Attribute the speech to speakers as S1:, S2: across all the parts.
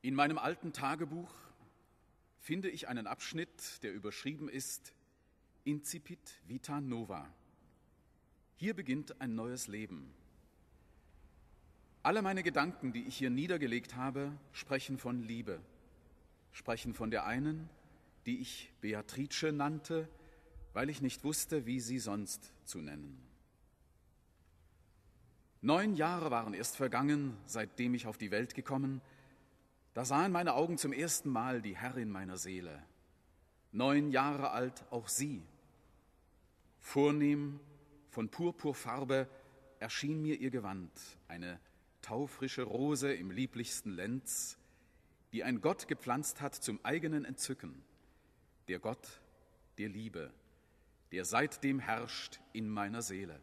S1: In meinem alten Tagebuch finde ich einen Abschnitt, der überschrieben ist Incipit Vita Nova. Hier beginnt ein neues Leben. Alle meine Gedanken, die ich hier niedergelegt habe, sprechen von Liebe, sprechen von der einen, die ich Beatrice nannte, weil ich nicht wusste, wie sie sonst zu nennen. 9 Jahre waren erst vergangen, seitdem ich auf die Welt gekommen. Da sahen meine Augen zum ersten Mal die Herrin meiner Seele. 9 Jahre alt auch sie. Vornehm, von Purpurfarbe, erschien mir ihr Gewand, eine taufrische Rose im lieblichsten Lenz, die ein Gott gepflanzt hat zum eigenen Entzücken, der Gott der Liebe, der seitdem herrscht in meiner Seele.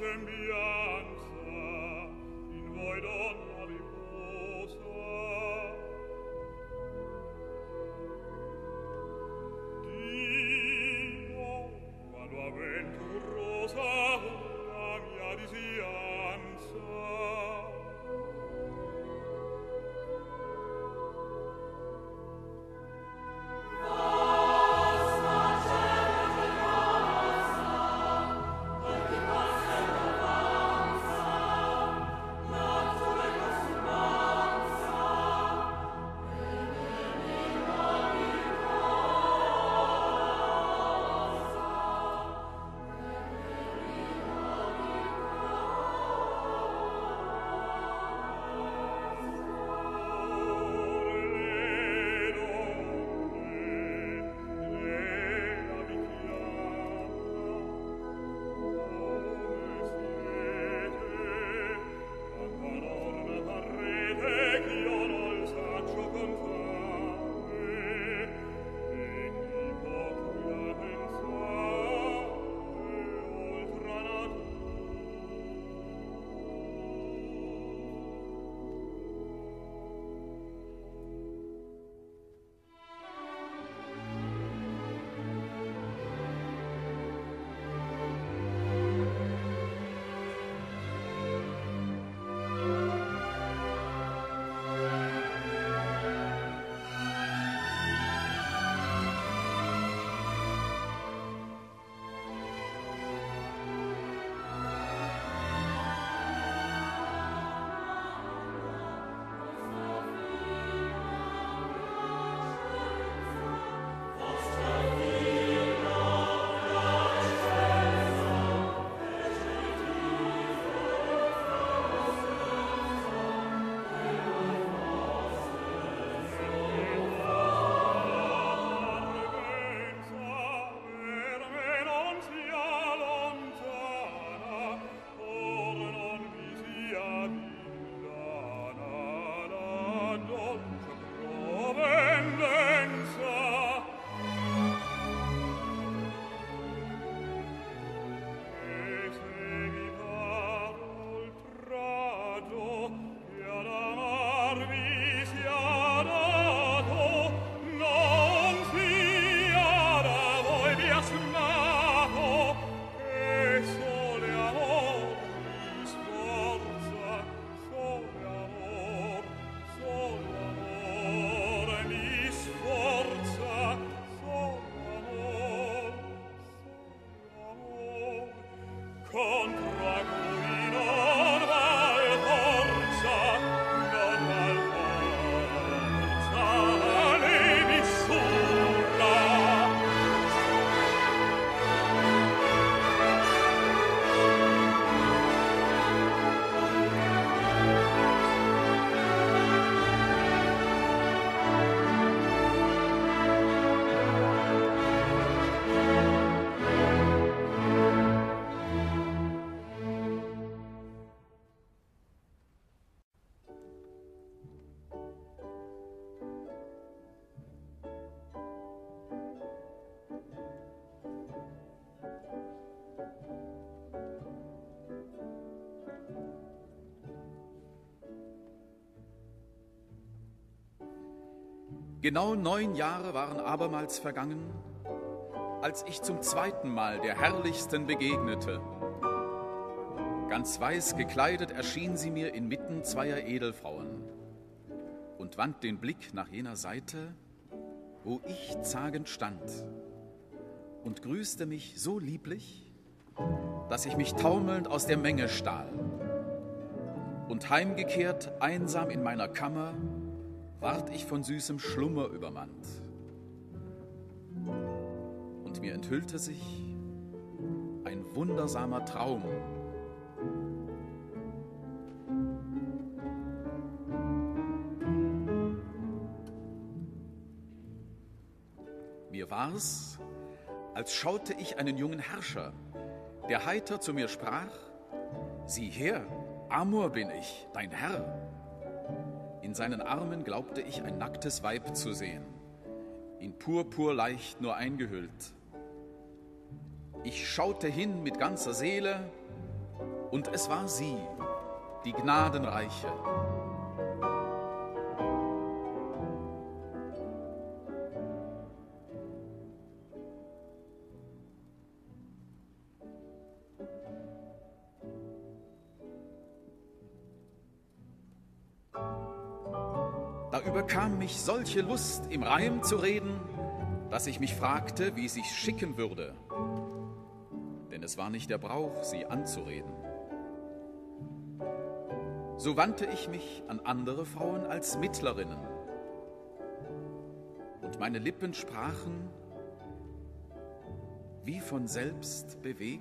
S1: Genau 9 Jahre waren abermals vergangen, als ich zum zweiten Mal der Herrlichsten begegnete. Ganz weiß gekleidet erschien sie mir inmitten zweier Edelfrauen und wand den Blick nach jener Seite, wo ich zagend stand, und grüßte mich so lieblich, dass ich mich taumelnd aus der Menge stahl. Und heimgekehrt, einsam in meiner Kammer, ward ich von süßem Schlummer übermannt. Und mir enthüllte sich ein wundersamer Traum. Mir war's, als schaute ich einen jungen Herrscher, der heiter zu mir sprach: Sieh her, Amor bin ich, dein Herr. In seinen Armen glaubte ich ein nacktes Weib zu sehen, in Purpur leicht nur eingehüllt. Ich schaute hin mit ganzer Seele, Und es war sie, die Gnadenreiche. Da überkam mich solche Lust, im Reim zu reden, dass ich mich fragte, wie es sich schicken würde. Denn es war nicht der Brauch, sie anzureden. So wandte ich mich an andere Frauen als Mittlerinnen. Und meine Lippen sprachen, wie von selbst bewegt.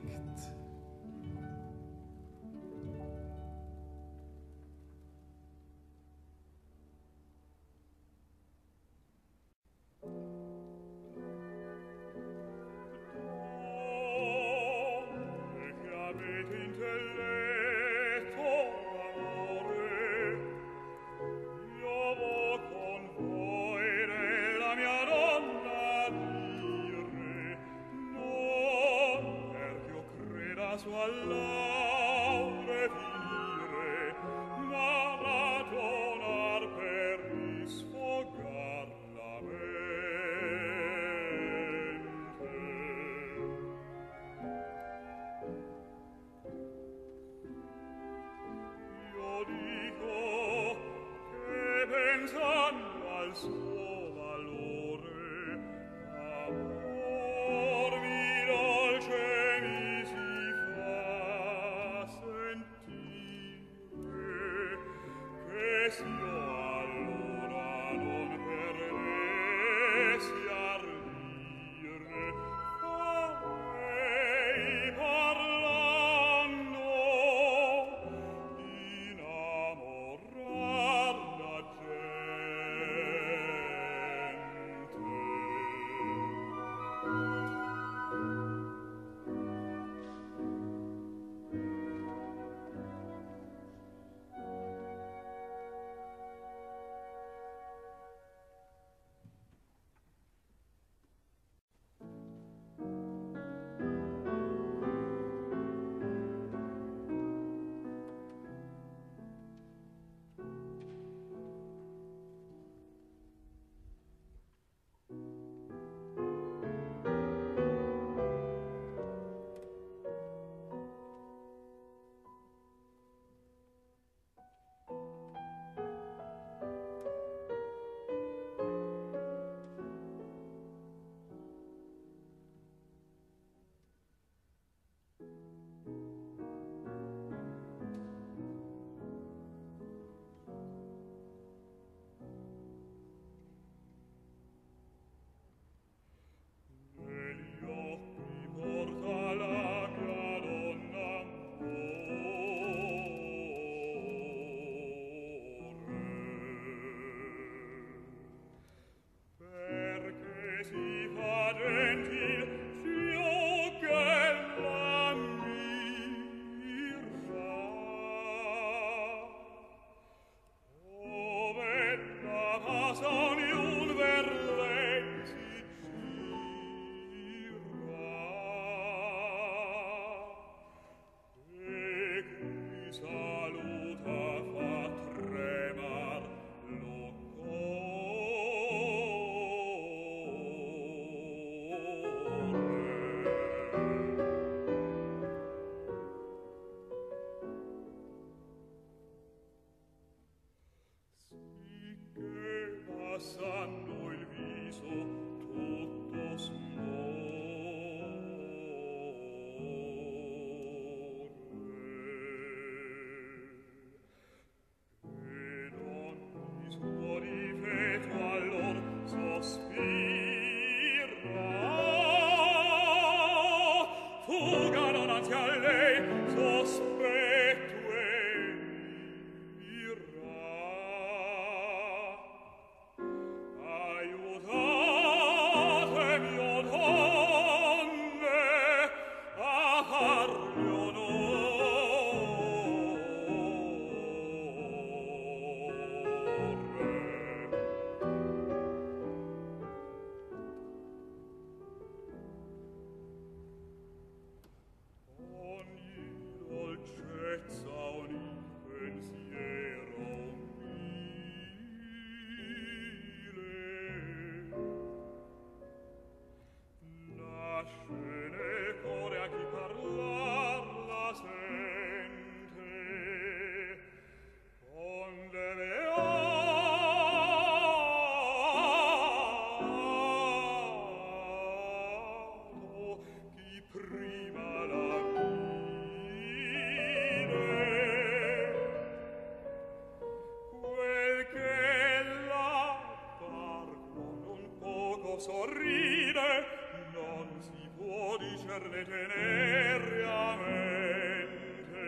S2: sorride, non si può dicerne tenere a mente.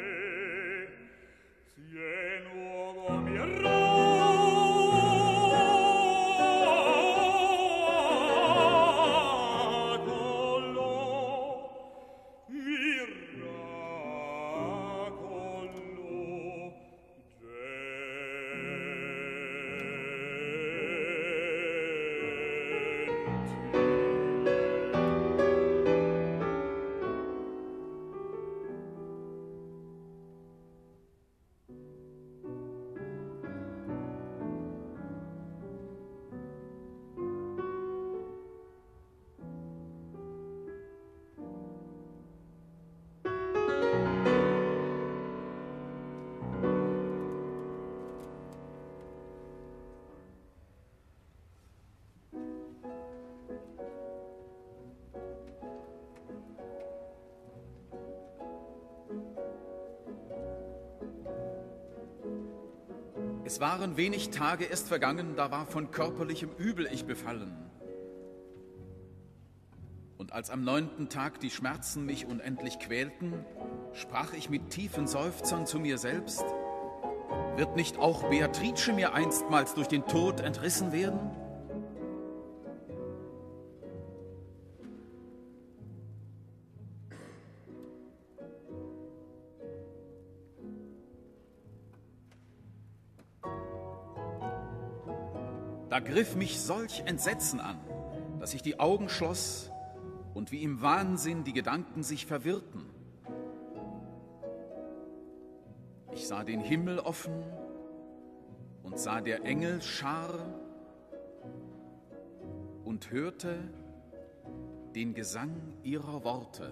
S2: Si è nuovo
S1: Es waren wenig Tage erst vergangen, da war von körperlichem Übel ich befallen. Und als am 9. Tag die Schmerzen mich unendlich quälten, sprach ich mit tiefen Seufzern zu mir selbst: Wird nicht auch Beatrice mir einstmals durch den Tod entrissen werden? Da griff mich solch Entsetzen an, dass ich die Augen schloss und wie im Wahnsinn die Gedanken sich verwirrten. Ich sah den Himmel offen und sah der Engel Schar und hörte den Gesang ihrer Worte.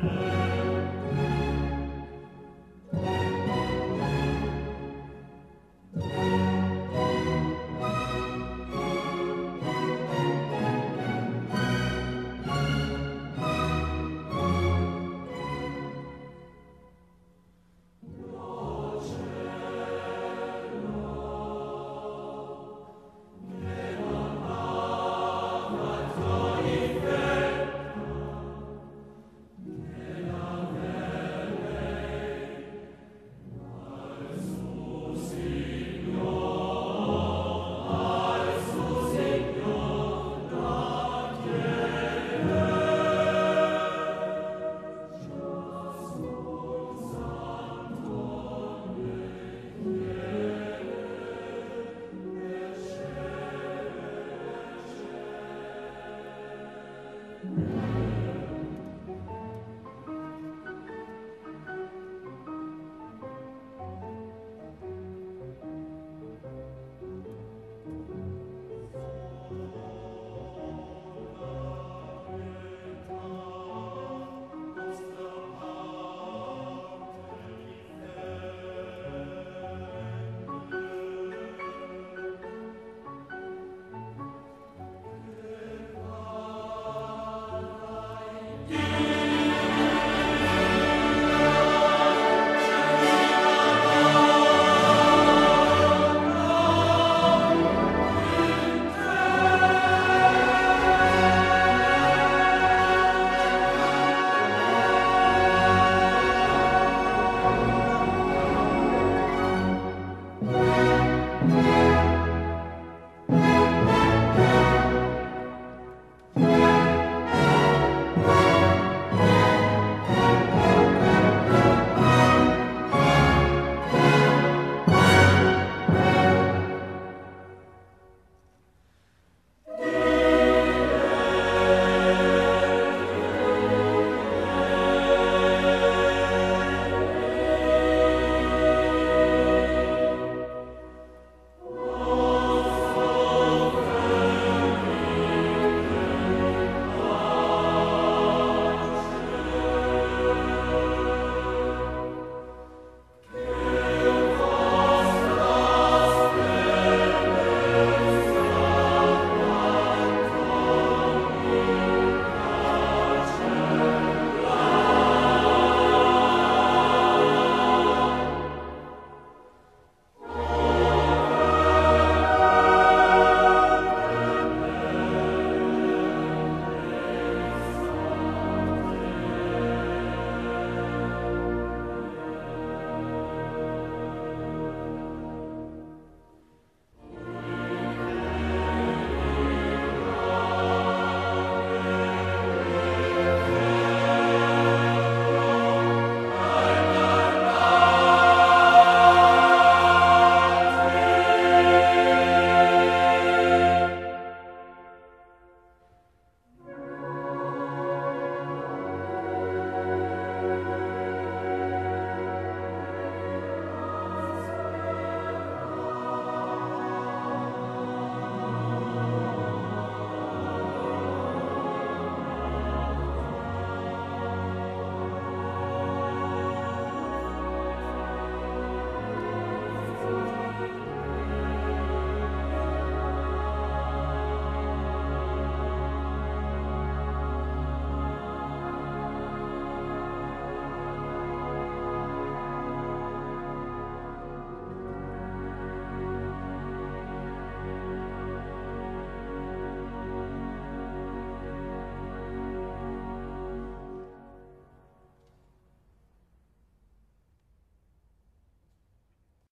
S2: Amen.